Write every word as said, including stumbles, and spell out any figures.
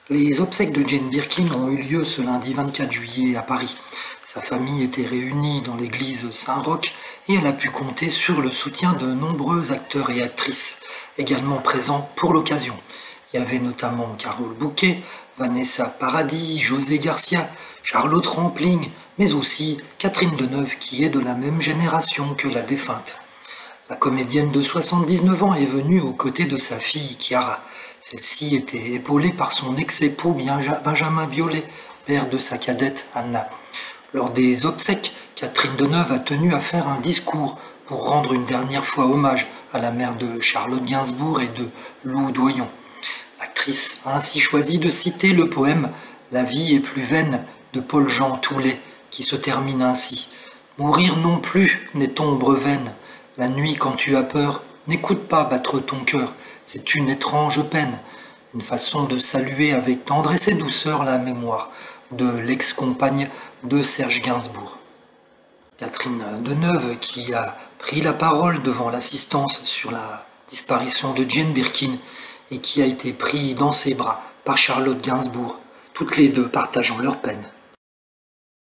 Les obsèques de Jane Birkin ont eu lieu ce lundi vingt-quatre juillet à Paris. Sa famille était réunie dans l'église Saint-Roch et elle a pu compter sur le soutien de nombreux acteurs et actrices, également présents pour l'occasion. Il y avait notamment Carole Bouquet, Vanessa Paradis, José Garcia, Charlotte Rampling, mais aussi Catherine Deneuve qui est de la même génération que la défunte. La comédienne de soixante-dix-neuf ans est venue aux côtés de sa fille Chiara. Celle-ci était épaulée par son ex-époux Benjamin Biolay, père de sa cadette Anna. Lors des obsèques, Catherine Deneuve a tenu à faire un discours pour rendre une dernière fois hommage à la mère de Charlotte Gainsbourg et de Lou Doyon. L'actrice a ainsi choisi de citer le poème « La vie est plus vaine » de Paul-Jean Toulet, qui se termine ainsi. « Mourir non plus n'est ombre vaine. La nuit quand tu as peur, n'écoute pas battre ton cœur, c'est une étrange peine. » Une façon de saluer avec tendresse et douceur la mémoire de l'ex-compagne de Serge Gainsbourg. Catherine Deneuve, qui a pris la parole devant l'assistance sur la disparition de Jane Birkin et qui a été prise dans ses bras par Charlotte Gainsbourg, toutes les deux partageant leur peine.